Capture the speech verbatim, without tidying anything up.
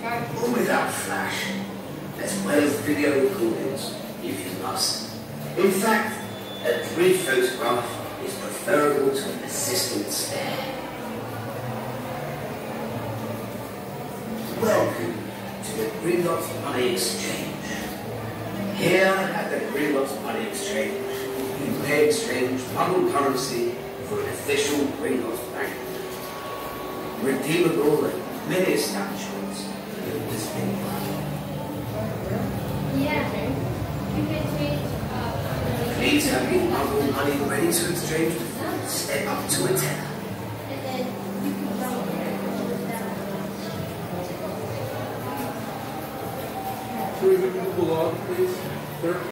or without flash, as well as video recordings, if you must. In fact, a grid photograph is preferable to an assistant stare. Welcome to the Gridlock Money Exchange. Here at the Gridlock Money Exchange, you may exchange bundle currency for an official Gridlock bank. Redeemable at many establishments in this big world. Yeah. You can change. Uh, Please have your bundle money ready to exchange before you step up to a tenner. And then you can jump there and pull it down. Can we move along, please? Sir?